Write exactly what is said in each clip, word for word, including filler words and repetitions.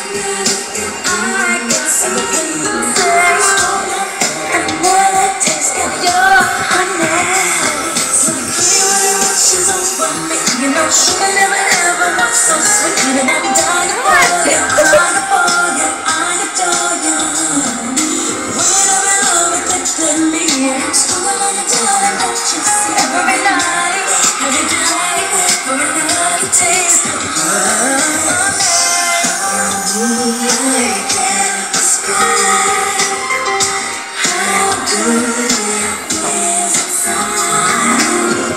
Sugar never ever was so sweet, and I'm dying for you, dying for you, I adore you. Women are in love with me, stronger than you do, and don't you see? Every night, every night, every night you taste the love. I can't describe how good it feels inside.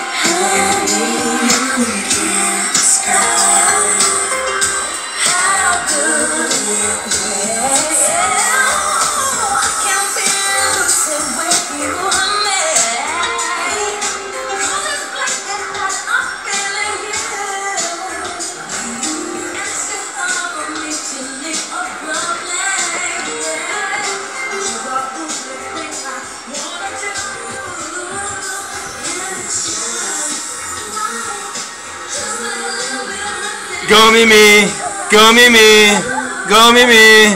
I can't describe how good it feels. I can't feel the same way you are made. Cause it's like that I'm feeling you. And it's too hard for me to leave a problem. You are the only thing I wanna do. And it's just Go Mimi, go Mimi, go Mimi.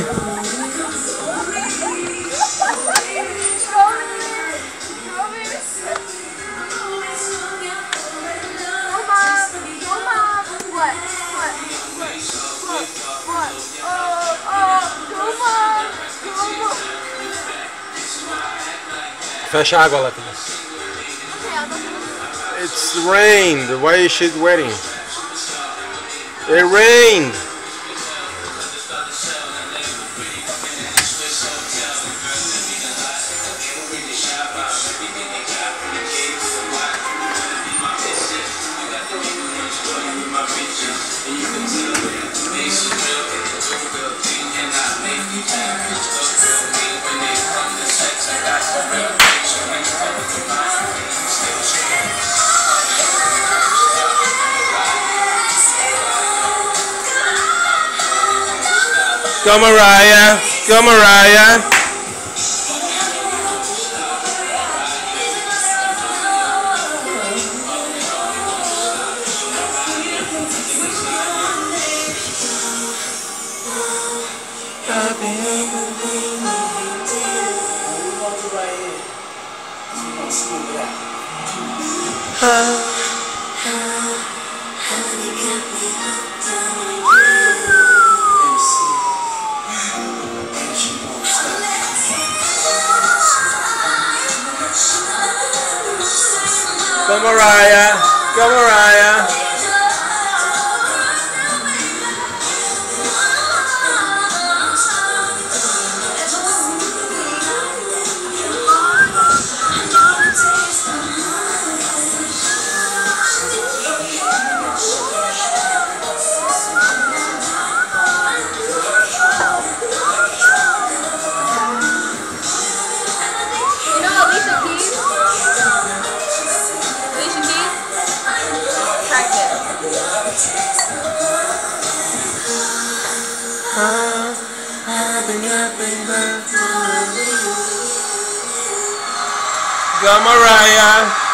Fecha a água lá também. It's rained. Why is she wetting? It rained. Go Mariah, go Mariah. Go Mariah, go Mariah. Go Mariah.